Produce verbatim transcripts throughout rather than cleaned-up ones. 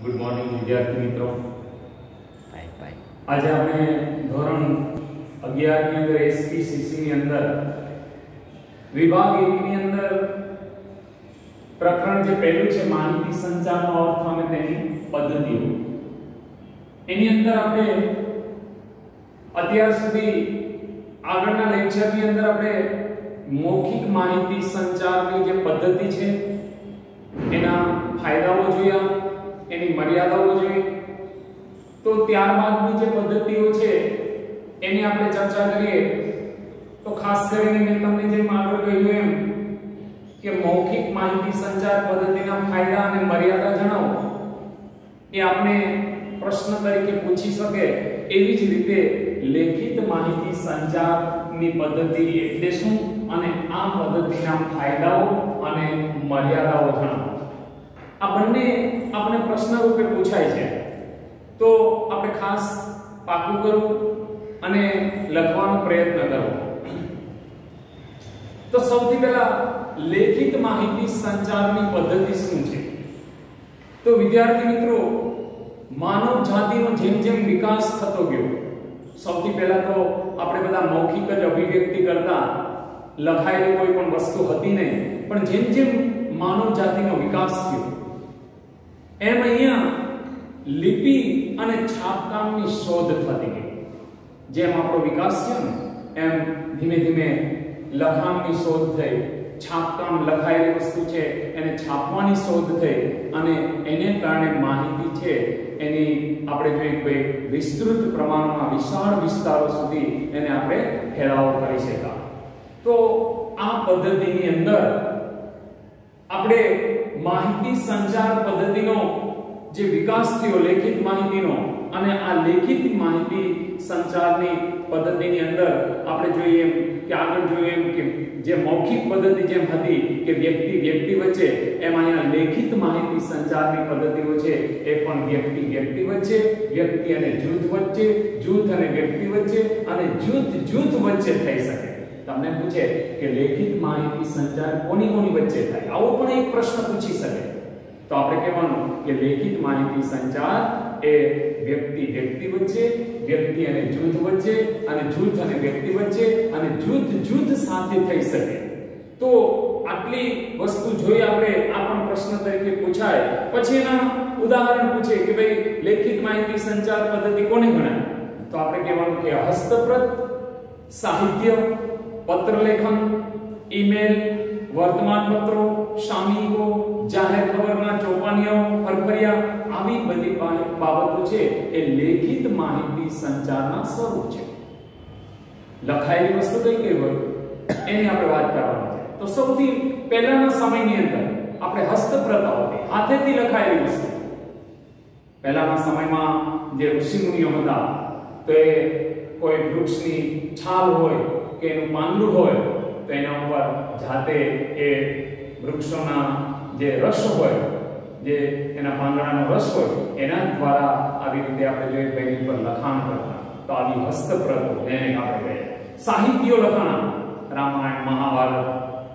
Good morning વિદ્યાર્થી મિત્રો। Bye bye. આજે આપણે ધોરણ અગિયાર ની અંદર એસપીસીસી ની અંદર વિભાગ એક ની અંદર પ્રકરણ જે પહેલું છે માહિતી સંચારનો અર્થ અને તેની પદ્ધતિઓ, એની અંદર આપણે અત્યાર સુધી આગળના લેક્ચરની અંદર આપણે મૌખિક માહિતી સંચારની જે પદ્ધતિ છે એના ફાયદાઓ જોયા, એની મર્યાદાઓ જોઈ। તો ત્યારબાદની જે પદ્ધતિઓ છે એની આપણે ચર્ચા કરીએ તો ખાસ કરીને મેં તમને જેમ આગળ કહ્યું એમ કે મૌખિક માહિતી સંચાર પદ્ધતિના ફાયદા અને મર્યાદા જણાવો, એ આપણે પ્રશ્ન તરીકે પૂછી શકે એવી જ રીતે લેખિત માહિતી સંચારની પદ્ધતિ એટલે શું અને આ પદ્ધતિના ફાયદાઓ અને મર્યાદાઓ જણાવો। આ બંને આપણે પ્રશ્ન રૂપે પૂછાય છે, તો આપણે ખાસ પાકું કરવું અને લખવાનો પ્રયત્ન કરવો। તો સૌથી પહેલા લેખિત માહિતી સંચારની પદ્ધતિ શું છે? તો વિદ્યાર્થી મિત્રો, માનવ જાતિનો જેમ જેમ વિકાસ થતો ગયો, સૌથી પહેલા તો આપણે બધા મૌખિક જ અભિવ્યક્તિ કરતા, લખાયેલી કોઈ પણ વસ્તુ હતી નહીં, પણ જેમ જેમ માનવ જાતિનો વિકાસ થયો એમ અહીંયા લિપિ અને છાપકામની શોધ થતી ગઈ। જેમ આપણો વિકાસ થયો ને એમ ધીમે ધીમે લખાણની શોધ થઈ, છાપકામ લખાયેલી વસ્તુ છે એને છાપવાની શોધ થઈ અને એને કારણે માહિતી છે એની આપણે જોઈએ કે વિસ્તૃત પ્રમાણમાં વિશાળ વિસ્તારો સુધી એને આપણે ફેલાવો કરી શક્યા। તો આ પદ્ધતિની અંદર આપણે માહિતી સંચાર પદ્ધતિનો જે વિકાસ થયો લેખિત માહિતીનો, અને આ લેખિત માહિતી સંચારની પદ્ધતિની અંદર આપણે જોઈએ એમ કે આગળ જોઈએ એમ કે જે મૌખિક પદ્ધતિ જેમ હતી કે વ્યક્તિ વ્યક્તિ વચ્ચે, એમ અહીંયા લેખિત માહિતી સંચારની પદ્ધતિઓ છે એ પણ વ્યક્તિ વ્યક્તિ વચ્ચે, વ્યક્તિ અને જૂથ વચ્ચે, જૂથ અને વ્યક્તિ વચ્ચે અને જૂથ જૂથ વચ્ચે થઈ શકે। તમને પૂછે કે લેખિત માહિતી સંચાર કોની કોની વચ્ચે થાય, આવો પણ એક પ્રશ્ન પૂછી શકે, તો આપણે કહેવાનું કે લેખિત માહિતી સંચાર એ વ્યક્તિ વ્યક્તિ વચ્ચે, વ્યક્તિ અને જૂથ વચ્ચે, અને જૂથ અને વ્યક્તિ વચ્ચે, અને જૂથ જૂથ સાથે થઈ શકે। તો આટલી વસ્તુ જોઈ આપણે આ પણ પ્રશ્ન તરીકે પૂછાય। પછી એના ઉદાહરણ પૂછે કે ભાઈ લેખિત માહિતી સંચાર પદ્ધતિ કોને ગણાય, તો આપણે કહેવાનું કે હસ્તપ્રત, સાહિત્ય, પત્ર લેખન, ઈમેલ, વર્તમાન પત્રો, સામયિકો, જાહેર ખબરના ચોપાનીઓ, ફરફરિયા, આવી બધી બાબતો છે એ લેખિત માહિતી સંચારના સ્વરૂપ છે। લખાયેલી વસ્તુ કઈ કઈ હોય એની આપણે વાત કરવાની છે। તો સૌથી પહેલાના સમયની અંદર આપણે હસ્તપ્રત હતી, હાથેથી લખાયેલી વસ્તુ। પહેલાના સમયમાં જે ઋષિમુનિઓ હતા તો એ કોઈ વૃક્ષની છાલ હોય કે એનું પાંદડું હોય તો એના ઉપર જાતે એ વૃક્ષોના જે રસ હોય, જે એના પાંદડાનો રસ હોય, એના દ્વારા આવી રીતે આપણે જોઈએ પેલી પર લખાણ કરતા, તો આવી હસ્તપ્રતો એને આપણે કહીએ। સાહિત્યો લખાણ, રામાયણ, મહાભારત,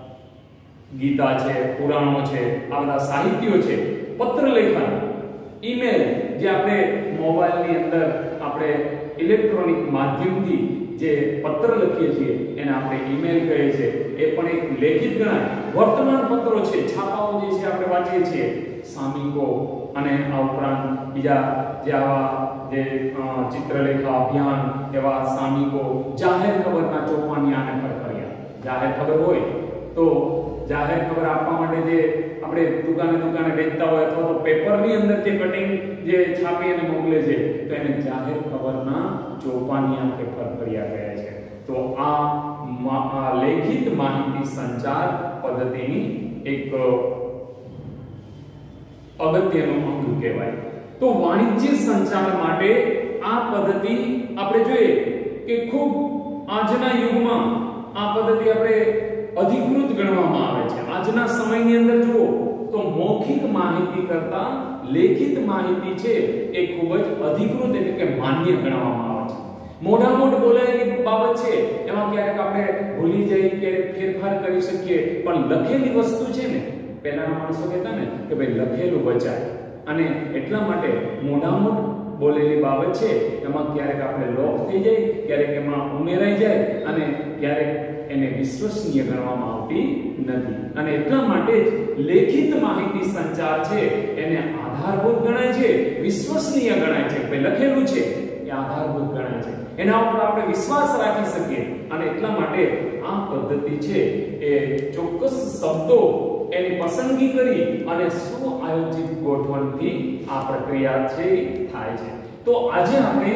ગીતા છે, પુરાણો છે, આ બધા સાહિત્યો છે। પત્ર લેખન, ઈમેલ, જે આપણે મોબાઈલની અંદર આપણે ઇલેક્ટ્રોનિક માધ્યમથી જે પત્ર લખીએ છીએ એને આપણે ઈમેલ કહીએ છીએ, એ પણ એક લેખિત ગણાય। વર્તમાન પત્રો છે, છાપાઓ જે છે આપણે વાંચીએ છીએ, સામયિકો, અને આ ઉપરાંત બીજા જે આવા જે ચિત્રલેખા અભિયાન એવા સામયિકો, જાહેર ખબરના ચોપાનિયા અને ફરફરિયા। જાહેર ખબર હોય તો જાહેર ખબર આપવા માટે જે આપણે દુકાને દુકાને વેચતા હોય અથવા તો પેપરની અંદર જે કટિંગ જે છાપી અને મોકલે છે તો એને જાહેર ખબરના ચોપાનિયા કે ફરફરિયા કહે છે। તો આ લેખિત માહિતી સંચાર પદ્ધતિની એક અગત્યનું અંગ કહેવાય। તો વાણિજ્ય સંચાર માટે આ પદ્ધતિ આપણે જોઈએ કે ખૂબ આજના યુગમાં આ પદ્ધતિ આપણે અધિકૃત ગણવામાં આવે છે। આજના સમયની અંદર જુઓ તો મૌખિક માહિતી કરતા લેખિત માહિતી છે એ ખૂબ જ અધિકૃત એટલે કે માન્ય ગણવામાં આવે છે। મોઢા મોઢ બોલાયેલી બાબત છે એમાં ક્યારેક આપણે ભૂલી જઈએ, ક્યારેક ફેરફાર કરી શકીએ, પણ લખેલી વસ્તુ છે ને, પહેલાના માણસો કહેતા ને કે ભાઈ લખેલું બચાય અને એટલા માટે મોઢામાં બોલેલી બાબત છે એમાં ક્યારેક આપણે લોપ થઈ જાય, ક્યારેક એમાં ઉમેરાઈ જાય અને ક્યારેક એને વિશ્વસનીય ગણવામાં આવતી નથી. અને એટલા માટે જ લેખિત માહિતી સંચાર છે એને આધારભૂત ગણાય છે, વિશ્વસનીય ગણાય છે. ભાઈ લખેલું છે એ આધારભૂત ગણાય છે, એના ઉપર આપણે વિશ્વાસ રાખી શકીએ. અને એટલા માટે આ પદ્ધતિ છે એ ચોક્કસ શબ્દો એની પસંદગી કરી અને સુઆયોજિત ગોઠવણથી આ પ્રક્રિયા છે થાય છે. તો આજે આપણે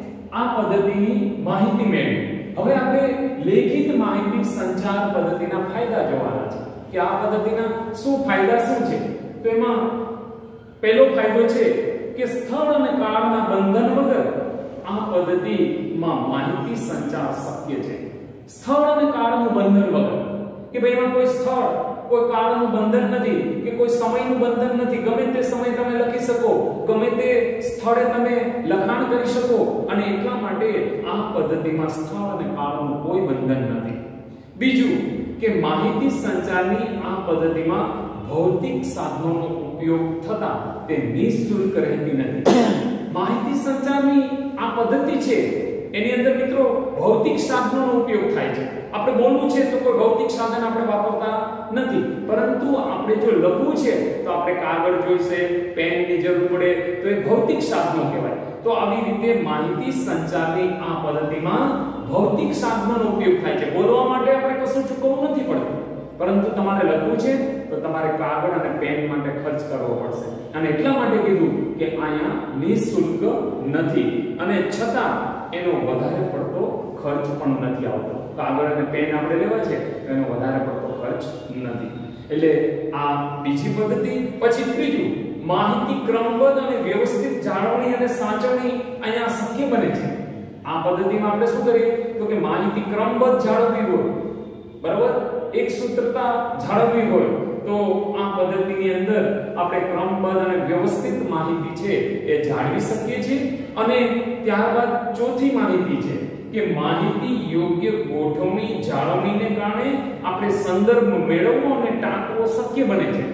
આ પદ્ધતિની માહિતી મેળવી. હવે આપણે લેખિત માહિતી સંચાર પદ્ધતિના ફાયદા જોવાના છે કે આ પદ્ધતિના શું ફાયદા શું છે. તો એમાં પહેલો ફાયદો છે કે સ્થળ અને કાળના બંધન વગર આ પદ્ધતિમાં માહિતી સંચાર શક્ય છે. સ્થળ અને કાળનું બંધન વગર કે ભાઈ એમાં કોઈ સ્થળ, કોઈ કાળનું બંધન નથી કે કોઈ સમયનું બંધન નથી. ગમે તે સમય તમે લખી શકો, ગમે તે સ્થળે તમે લખાણ કરી શકો. અને એટલા માટે આ પદ્ધતિમાં સ્થળ અને કાળનું કોઈ બંધન નથી. બીજું કે માહિતી સંચારની આ પદ્ધતિમાં ભૌતિક સાધનોનો ઉપયોગ થતા તે નિઃશુલ્ક રહેતી નથી. માહિતી સંચારની આ પદ્ધતિ છે એની અંદર મિત્રો ભૌતિક સાધનોનો ઉપયોગ થાય છે. આપણે બોલવું છે તો કોઈ ભૌતિક સાધન આપણે વાપરતા નથી, પરંતુ આપણે જો લખવું છે તો આપણે કાગળ જોઈશે, પેનની જરૂર પડે, તો એ ભૌતિક સાધનો કહેવાય. તો આવી રીતે માહિતી સંચારની આ પદ્ધતિમાં ભૌતિક સાધનોનો ઉપયોગ થાય છે. બોલવા માટે આપણે કશું ચૂકવવું નથી પડતું, પરંતુ તમારે લખવું છે તો તમારે કાગળ અને પેન માટે ખર્ચ કરવો પડશે. અને એટલા માટે કીધું કે અહીંયા નિઃશુલ્ક નથી અને છતાં એનો વધારે પડતો ખર્ચ પણ નથી આવતો. કાગળ અને પેન આપણે લેવા છે તો એનો વધારે પડતો ખર્ચ નથી. એટલે આ બીજી પદ્ધતિ. પછી ત્રીજું, માહિતી ક્રમબદ્ધ અને વ્યવસ્થિત જાળવણી અને સાચવણી અહીંયા શક્ય બને છે. આ પદ્ધતિમાં આપણે શું કરીએ તો કે માહિતી ક્રમબદ્ધ જાળવવી હોય, બરાબર, એક સૂત્રતા જાળવવી હોય તો આ પદ્ધતિની અંદર આપણે ક્રમબદ્ધ અને વ્યવસ્થિત માહિતી છે એ જાળવી શકીએ છીએ. અને ત્યારબાદ ચોથી માહિતી છે કે માહિતી યોગ્ય ગોઠવણી જાળવણીને કારણે આપણે સંદર્ભ મેળવવો અને ટાંકવો શક્ય બને છે.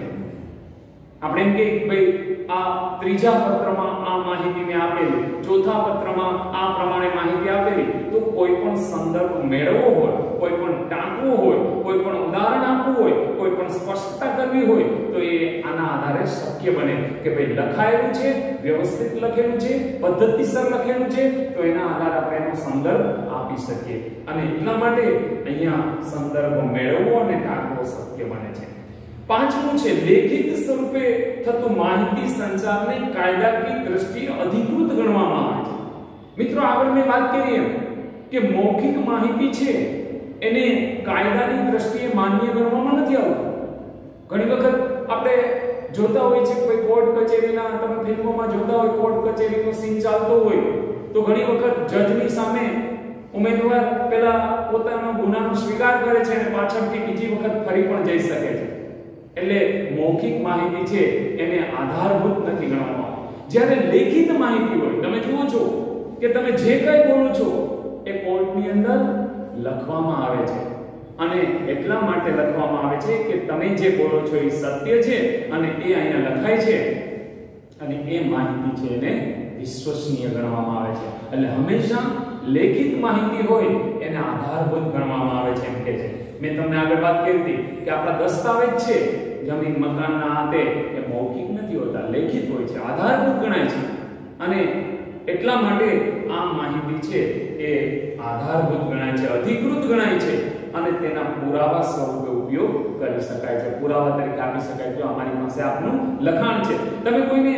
આપણે એમ કે ભાઈ આ ત્રીજા પત્રમાં આ માહિતી મેં આપેલી, ચોથા પત્રમાં આ પ્રમાણે માહિતી આપેલી, તો કોઈ પણ સંદર્ભ મેળવવો હોય, કોઈ પણ ટાંકવું હોય, કોઈ પણ ઉદાહરણ આપવું હોય, કોઈ પણ સ્પષ્ટતા કરવી હોય તો એ આના આધારે શક્ય બને કે ભાઈ લખાયેલું છે, વ્યવસ્થિત લખેલું છે, પદ્ધતિસર લખેલું છે, તો એના આધારે આપણે એનો સંદર્ભ આપી શકીએ. અને એટલા માટે અહીંયા સંદર્ભ મેળવવો અને ટાંકવો શક્ય બને છે. પાંચમું છે લેખિત સ્વરૂપે થતું માહિતી સંચારને કાયદાકીય દ્રષ્ટિએ અધિકૃત ગણવામાં આવે છે. મિત્રો આગળ મેં વાત કરી એમ કે મૌખિક માહિતી છે એને કાયદાની દ્રષ્ટિએ માન્ય ગણવામાં નથી આવતું. ઘણી વખત આપણે જોતા હોય છે કોઈ કોર્ટ કચેરીના, તમે ફિલ્મોમાં જોતા હોય કોર્ટ કચેરીનો સીન ચાલતો હોય તો ઘણી વખત જજની સામે ઉમેદવાર પેલા પોતાનો ગુનાનો સ્વીકાર કરે છે અને પાછળથી બીજી વખત ફરી પણ જઈ શકે છે. એટલે મૌખિક માહિતી છે એને આધારભૂત નથી ગણવામાં આવતી. જ્યારે લેખિત માહિતી હોય, તમે જુઓ છો કે તમે જે કંઈ બોલો છો એ કોર્ટની અંદર લખવામાં આવે છે અને એટલા માટે લખવામાં આવે છે કે તમે જે બોલો છો એ સત્ય છે અને એ અહીંયા લખાય છે અને એ માહિતી છે એને વિશ્વસનીય ગણવામાં આવે છે. એટલે હંમેશા લેખિત માહિતી હોય એને આધારભૂત ગણવામાં આવે છે એમ કે છે. મેં તમને આગળ વાત કરી હતી કે આપણા દસ્તાવેજ છે જમીન મકાનના હાથે એ મૌખિક નથી હોતા, લેખિત હોય છે, આધારભૂત ગણાય છે. અને એટલા માટે આ માહિતી છે એ આધારભૂત ગણાય છે, અધિકૃત ગણાય છે અને તેના પુરાવા સ્વરૂપે ઉપયોગ કરી શકાય છે, પુરાવા તરીકે આપી શકાય. જો અમારી પાસે આપનું લખાણ છે, તમે કોઈને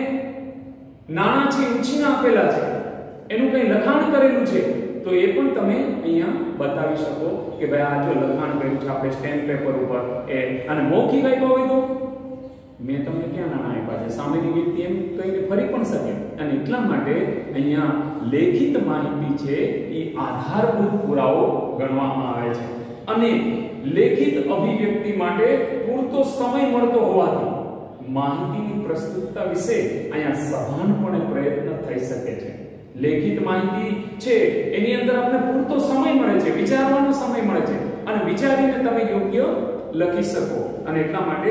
નાણાં છે ઉછીના આપેલા છે, એનું કંઈ લખાણ કરેલું છે તો એ પણ તમે અહીંયા બતાવી શકો કે ભાઈ આ જો લખાણ કર્યું છે આપણે સ્ટેમ્પ પેપર ઉપર એ. અને મૌખિક આપ્યો હોય તો મેં તમને ક્યાં નાણાં આપ્યા છે, સામેની વ્યક્તિ એમ કહીને ફરી પણ શકે. અને એટલા માટે અહીંયા લેખિત માહિતી છે એ આધારભૂત પુરાવો ગણવામાં આવે છે. અને લેખિત અભિવ્યક્તિ માટે પૂરતો સમય મળતો હોવાથી માહિતીની પ્રસ્તુતતા વિશે અહીંયા સભાનપણે પ્રયત્ન થઈ શકે છે. લેખિત માહિતી છે એની અંદર આપણે પૂરતો સમય મળે છે, વિચારવાનો સમય મળે છે અને વિચારીને તમે યોગ્ય લખી શકો. અને એટલા માટે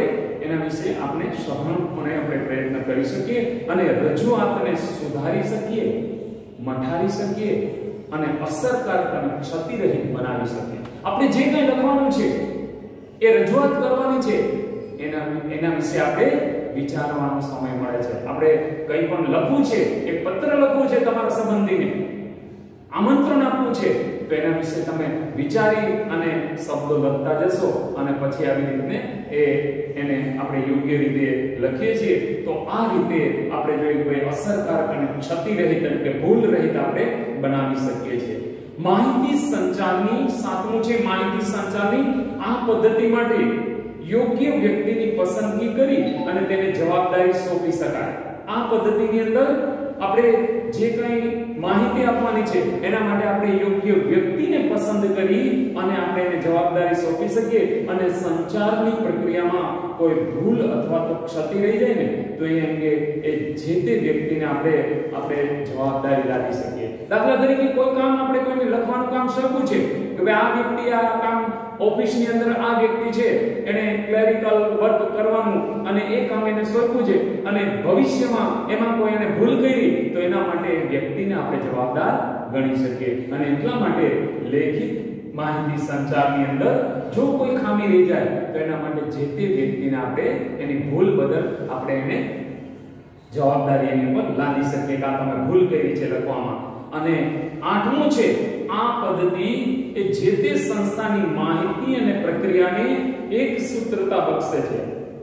એના વિશે આપણે સભાનપણે આપણે પ્રયત્ન કરી શકીએ અને રજૂઆતને સુધારી શકીએ, મઠારી શકીએ અને અસરકારક અને ક્ષતિરહિત બનાવી શકીએ. આપણે જે કંઈ લખવાનું છે એ રજૂઆત કરવાની છે એના એના વિશે આપણે વિચારવાનો સમય મળે છે. આપણે કંઈ પણ લખવું છે, એક પત્ર લખવું છે તમારા સંબંધીને, આમંત્રણ આપવું છે, તો એના વિશે તમે વિચારી અને શબ્દો લખતા જશો અને પછી આવી રીતે એ એને આપણે યોગ્ય રીતે લખીએ છીએ તો આ રીતે આપણે જોઈએ કે અસરકારક અને ક્ષતિરહિત એટલે ભૂલ રહિત આપણે બનાવી શકીએ છીએ. માહિતી સંચારની સાતમું છે માહિતી સંચારની આ પદ્ધતિ માટે યોગ્ય વ્યક્તિની પસંદગી કરી અને તેને જવાબદારી સોંપી શકાય. આ પદ્ધતિની અંદર આપણે જે કંઈ માહિતી આપવાની છે એના માટે આપણે યોગ્ય વ્યક્તિને પસંદ કરી અને આપણે એને જવાબદારી સોંપી શકીએ અને સંચારની પ્રક્રિયામાં કોઈ ભૂલ અથવા તો ક્ષતિ રહી જાય ને તો એ અંગે એ જે તે વ્યક્તિને આપણે આપણે જવાબદારી લાગી શકીએ. દાખલા તરીકે કોઈ કામ આપણે કોઈને લખવાનું કામ સોંપ્યું છે કે ભાઈ આ વ્યક્તિ આ કામ ઓફિસની અંદર આ વ્યક્તિ છે એને ક્લેરિકલ વર્ક કરવાનું અને એ કામ એને સોંપ્યું છે અને ભવિષ્યમાં એમાં કોઈ એને ભૂલ કરી તો એના માટે વ્યક્તિને આપણે જવાબદાર ગણી શકીએ. અને એટલા માટે લેખિત માહિતી સંચારની અંદર જો કોઈ ખામી રહી જાય તો એના માટે જે તે વ્યક્તિને આપણે એની ભૂલ બદલ આપણે એને જવાબદારી એની ઉપર લાદી શકીએ કે આ તમે ભૂલ કરી છે લખવામાં. અને આઠમું છે આ પદ્ધતિ એ જે તે સંસ્થાની માહિતી અને પ્રક્રિયાને એક સૂત્રતા બક્ષે છે.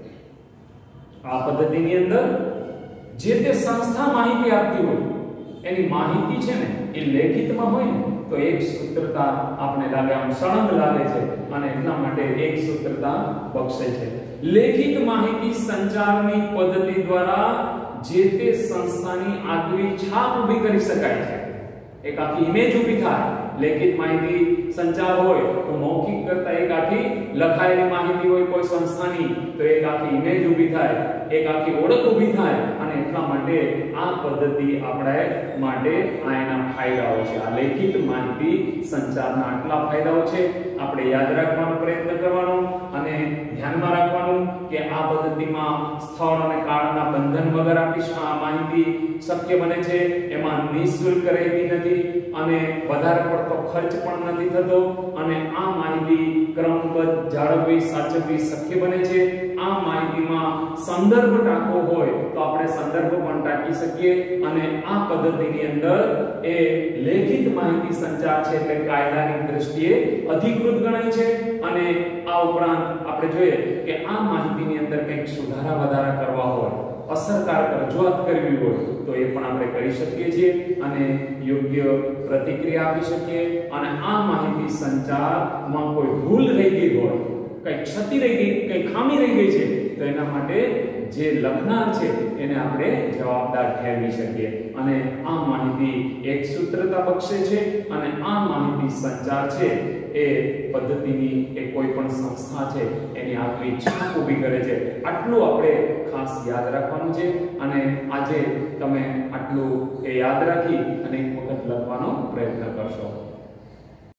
આ પદ્ધતિની અંદર જે તે સંસ્થા માહિતી આપતી હોય એની માહિતી છે ને એ લેખિતમાં હોય ને તો એક સૂત્રતા આપણે લાગે આમ સળંગ લાગે છે અને એટલા માટે એક સૂત્રતા બક્ષે છે. લેખિત માહિતી સંચારની પદ્ધતિ દ્વારા જે તે સંસ્થાની આગવી છાપ ઊભી કરી શકાય છે. એક આખી ઇમેજ ઊભી થાય. લેખિત માહિતી સંચાર હોય તો મૌખિક કરતા એક આખી લખાયેલી માહિતી હોય કોઈ સંસ્થાની તો એક આખી ઇમેજ ઊભી થાય, એક આખી ઓળખ ઊભી થાય અને એટલા માટે આ પદ્ધતિ આપણે માટે આ એના ફાયદાઓ છે. આ લેખિત માહિતી સંચારના આટલા ફાયદાઓ છે. આપણે યાદ રાખવાનો પ્રયત્ન કરવાનો અને ધ્યાનમાં રાખવાનું કે આ પદ્ધતિમાં સ્થળ અને કાળના બંધન વગર આપણી આ માહિતી શક્ય બને છે. એમાં નિઃશુલ્ક રહેતી નથી અને વધારે પડતો ખર્ચ પણ નથી થતો અને આ માહિતી ક્રમબદ્ધ જાળવવી સાચવવી શક્ય બને છે. આ માહિતીમાં સંદર્ભ ટાંકવો હોય તો આપણે સંદર્ભ પણ ટાંકી શકીએ અને આ પદ્ધતિની અંદર એ લેખિત માહિતી સંચાર છે એટલે કાયદાની દ્રષ્ટિએ અધિકૃત ગણાય છે. અને આ ઉપરાંત આપણે જોઈએ કે આ માહિતીની અંદર કંઈક સુધારા વધારા કરવા હોય, અસરકારક રજૂઆત કરવી હોય તો એ પણ આપણે કરી શકીએ છીએ અને યોગ્ય પ્રતિક્રિયા આપી શકીએ. અને આ માહિતી સંચારમાં કોઈ ભૂલ રહી ગઈ હોય, કઈ ક્ષતિ રહી ગઈ, કઈ ખામી રહી ગઈ છે તો એના માટે જે લખનાર છે એને આપણે જવાબદાર ઠેરવી શકીએ. અને આ માહિતી એક સૂત્રતા બક્ષે છે અને આ માહિતી સંચાર છે એ પદ્ધતિની એ કોઈ પણ સંસ્થા છે એની આગવી છાપ ઊભી કરે છે. આટલું આપણે ખાસ યાદ રાખવાનું છે અને આજે તમે આટલું એ યાદ રાખી અને એક વખત લખવાનો પ્રયત્ન કરશો.